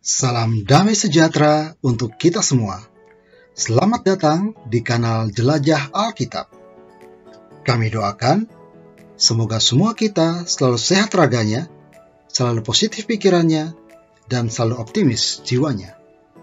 Salam damai sejahtera untuk kita semua. Selamat datang di kanal Jelajah Alkitab. Kami doakan, semoga semua kita selalu sehat raganya, selalu positif pikirannya, dan selalu optimis jiwanya.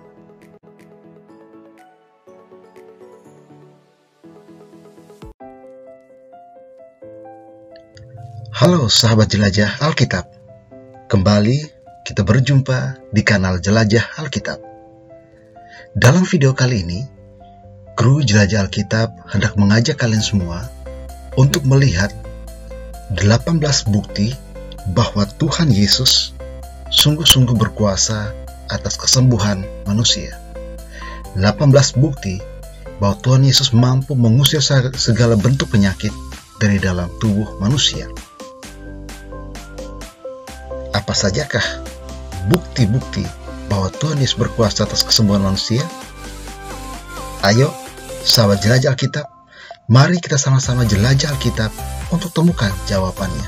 Halo sahabat Jelajah Alkitab. Kembali kita berjumpa di kanal Jelajah Alkitab. Dalam video kali ini, kru Jelajah Alkitab hendak mengajak kalian semua untuk melihat 18 bukti bahwa Tuhan Yesus sungguh-sungguh berkuasa atas kesembuhan manusia. 18 bukti bahwa Tuhan Yesus mampu mengusir segala bentuk penyakit dari dalam tubuh manusia. Apa sajakah bukti-bukti bahwa Tuhan Yesus berkuasa atas kesembuhan manusia? Ayo, sahabat jelajah Alkitab, mari kita sama-sama jelajah Alkitab untuk temukan jawabannya.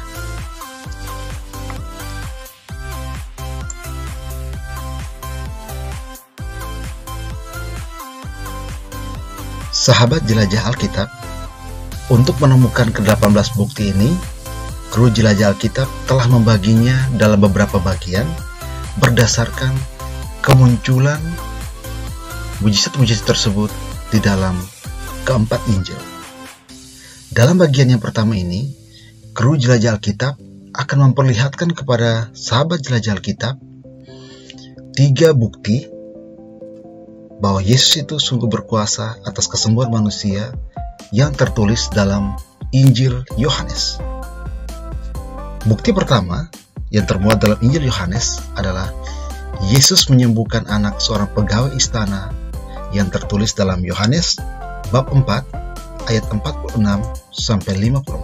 Sahabat jelajah Alkitab, untuk menemukan ke-18 bukti ini, kru jelajah Alkitab telah membaginya dalam beberapa bagian berdasarkan kemunculan mujizat-mujizat tersebut di dalam keempat Injil. Dalam bagian yang pertama ini, kru jelajah Alkitab akan memperlihatkan kepada sahabat jelajah Alkitab 3 bukti bahwa Yesus itu sungguh berkuasa atas kesembuhan manusia yang tertulis dalam Injil Yohanes. Bukti pertama yang termuat dalam Injil Yohanes adalah Yesus menyembuhkan anak seorang pegawai istana yang tertulis dalam Yohanes bab 4 ayat 46 sampai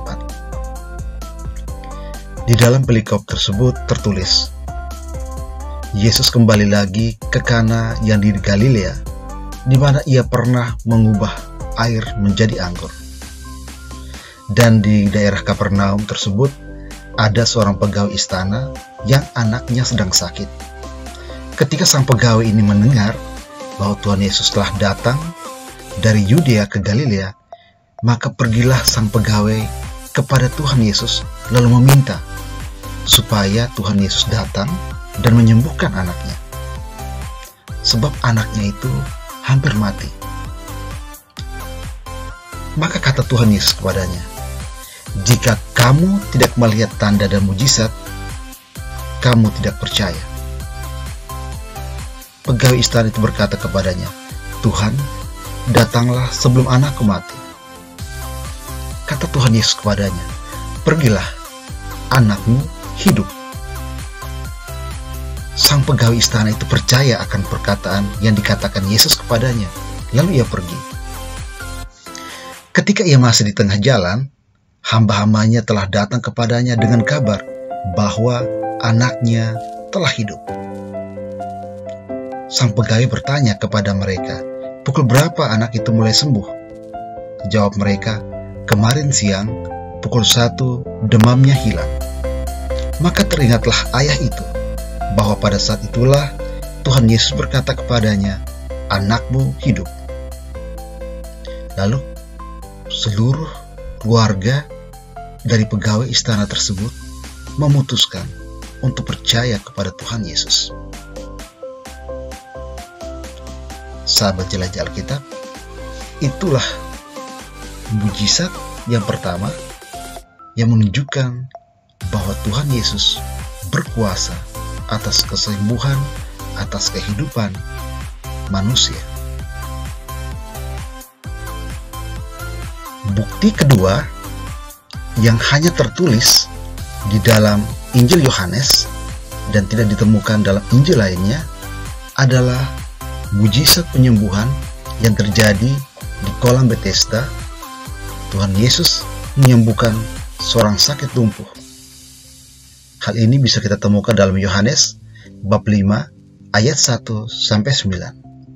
54. Di dalam perikop tersebut tertulis, Yesus kembali lagi ke Kana yang di Galilea, di mana ia pernah mengubah air menjadi anggur. Dan di daerah Kapernaum tersebut ada seorang pegawai istana yang anaknya sedang sakit. Ketika sang pegawai ini mendengar bahwa Tuhan Yesus telah datang dari Yudea ke Galilea, maka pergilah sang pegawai kepada Tuhan Yesus lalu meminta supaya Tuhan Yesus datang dan menyembuhkan anaknya. Sebab anaknya itu hampir mati. Maka kata Tuhan Yesus kepadanya, "Jika kamu tidak melihat tanda dan mujizat, kamu tidak percaya." Pegawai istana itu berkata kepadanya, "Tuhan, datanglah sebelum anakku mati." Kata Tuhan Yesus kepadanya, "Pergilah, anakmu hidup." Sang pegawai istana itu percaya akan perkataan yang dikatakan Yesus kepadanya, lalu ia pergi. Ketika ia masih di tengah jalan, hamba-hambanya telah datang kepadanya dengan kabar bahwa anaknya telah hidup. Sang pegawai bertanya kepada mereka, "Pukul berapa anak itu mulai sembuh?" Jawab mereka, "Kemarin siang, pukul 1, demamnya hilang." Maka teringatlah ayah itu, bahwa pada saat itulah Tuhan Yesus berkata kepadanya, "Anakmu hidup." Lalu, seluruh keluarga dari pegawai istana tersebut memutuskan untuk percaya kepada Tuhan Yesus. Sahabat jelajah Alkitab, itulah mujizat yang pertama yang menunjukkan bahwa Tuhan Yesus berkuasa atas kesembuhan, atas kehidupan manusia. Bukti kedua yang hanya tertulis di dalam Injil Yohanes dan tidak ditemukan dalam Injil lainnya adalah mujizat penyembuhan yang terjadi di kolam Bethesda. Tuhan Yesus menyembuhkan seorang sakit lumpuh. Hal ini bisa kita temukan dalam Yohanes bab 5 ayat 1 sampai 9.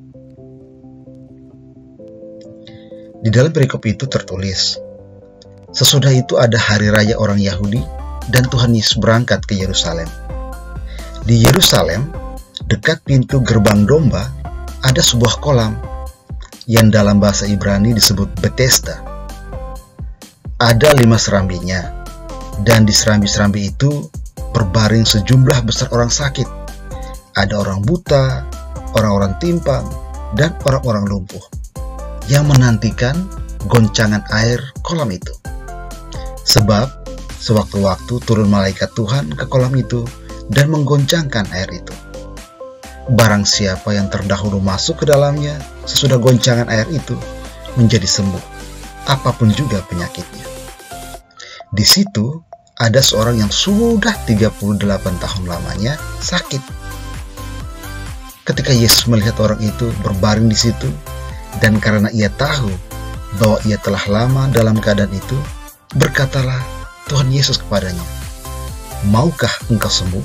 Di dalam perikop itu tertulis, sesudah itu ada hari raya orang Yahudi dan Tuhan Yesus berangkat ke Yerusalem. Di Yerusalem dekat pintu gerbang domba ada sebuah kolam yang dalam bahasa Ibrani disebut Bethesda. Ada 5 serambinya, dan di serambi-serambi itu berbaring sejumlah besar orang sakit. Ada orang buta, orang-orang timpang, dan orang-orang lumpuh yang menantikan goncangan air kolam itu. Sebab sewaktu-waktu turun malaikat Tuhan ke kolam itu dan menggoncangkan air itu. Barang siapa yang terdahulu masuk ke dalamnya sesudah goncangan air itu menjadi sembuh, apapun juga penyakitnya. Di situ ada seorang yang sudah 38 tahun lamanya sakit. Ketika Yesus melihat orang itu berbaring di situ, dan karena ia tahu bahwa ia telah lama dalam keadaan itu, berkatalah Tuhan Yesus kepadanya, "Maukah engkau sembuh?"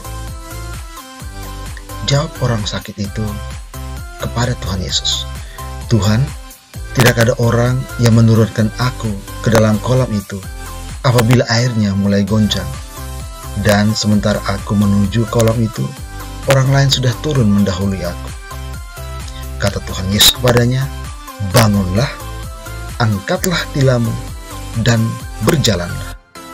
Jawab orang sakit itu kepada Tuhan Yesus, "Tuhan, tidak ada orang yang menurunkan aku ke dalam kolam itu apabila airnya mulai goncang. Dan sementara aku menuju kolam itu, orang lain sudah turun mendahului aku." Kata Tuhan Yesus kepadanya, "Bangunlah, angkatlah tilammu, dan berjalanlah."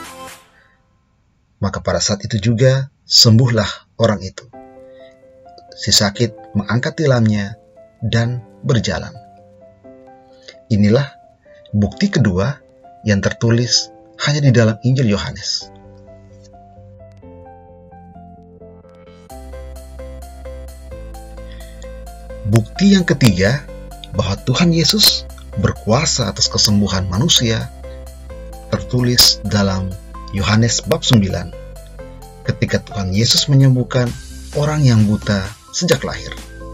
Maka pada saat itu juga sembuhlah orang itu. Si sakit mengangkat tilamnya dan berjalan. Inilah bukti kedua yang tertulis hanya di dalam Injil Yohanes. Bukti yang ketiga bahwa Tuhan Yesus berkuasa atas kesembuhan manusia tertulis dalam Yohanes bab 9, ketika Tuhan Yesus menyembuhkan orang yang buta sejak lahir.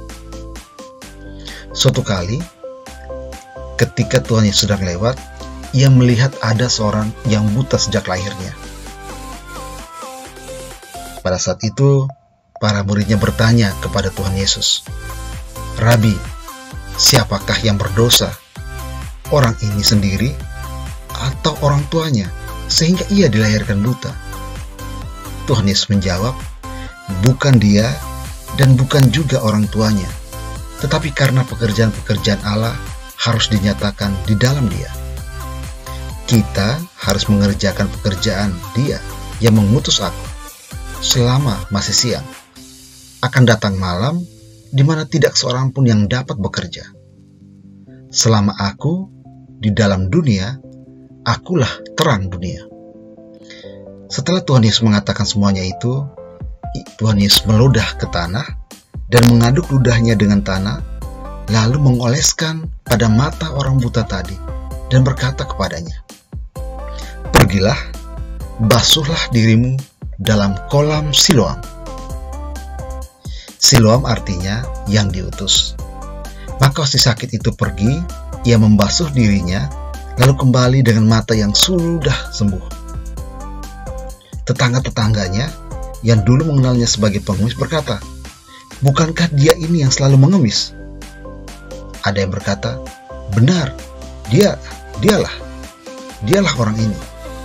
Suatu kali, ketika Tuhan Yesus sedang lewat, ia melihat ada seorang yang buta sejak lahirnya. Pada saat itu, para muridnya bertanya kepada Tuhan Yesus, "Rabi, siapakah yang berdosa, orang ini sendiri atau orang tuanya, sehingga ia dilahirkan buta?" Tuhan Yesus menjawab, "Bukan dia dan bukan juga orang tuanya, tetapi karena pekerjaan-pekerjaan Allah harus dinyatakan di dalam dia. Kita harus mengerjakan pekerjaan Dia yang mengutus aku selama masih siang. Akan datang malam di mana tidak seorang pun yang dapat bekerja. Selama aku di dalam dunia, akulah terang dunia." Setelah Tuhan Yesus mengatakan semuanya itu, Tuhan Yesus meludah ke tanah dan mengaduk ludahnya dengan tanah, lalu mengoleskan pada mata orang buta tadi dan berkata kepadanya, "Pergilah, basuhlah dirimu dalam kolam Siloam." Siloam artinya yang diutus. Maka si sakit itu pergi, ia membasuh dirinya, lalu kembali dengan mata yang sudah sembuh. Tetangga-tetangganya yang dulu mengenalnya sebagai pengemis berkata, "Bukankah dia ini yang selalu mengemis?" Ada yang berkata, "Benar, dialah orang ini."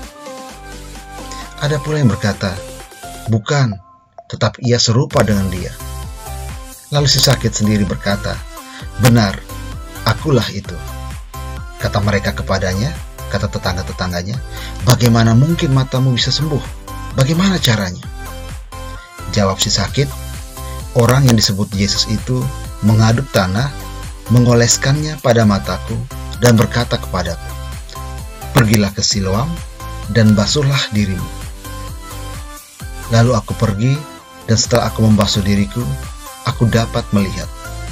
Ada pula yang berkata, "Bukan, tetapi ia serupa dengan dia." Lalu si sakit sendiri berkata, "Benar, akulah itu." Kata mereka kepadanya, kata tetangga-tetangganya, "Bagaimana mungkin matamu bisa sembuh? Bagaimana caranya?" Jawab si sakit, "Orang yang disebut Yesus itu mengaduk tanah, mengoleskannya pada mataku, dan berkata kepadaku, 'Pergilah ke Siloam dan basuhlah dirimu.' Lalu aku pergi, dan setelah aku membasuh diriku, aku dapat melihat."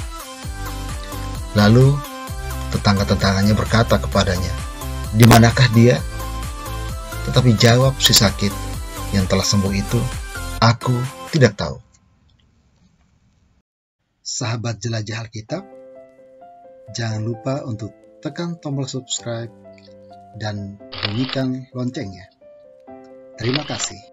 Lalu tetangga-tetangganya berkata kepadanya, "Di manakah dia?" Tetapi jawab si sakit yang telah sembuh itu, "Aku tidak tahu." Sahabat jelajah Alkitab, jangan lupa untuk tekan tombol subscribe dan bunyikan loncengnya. Terima kasih.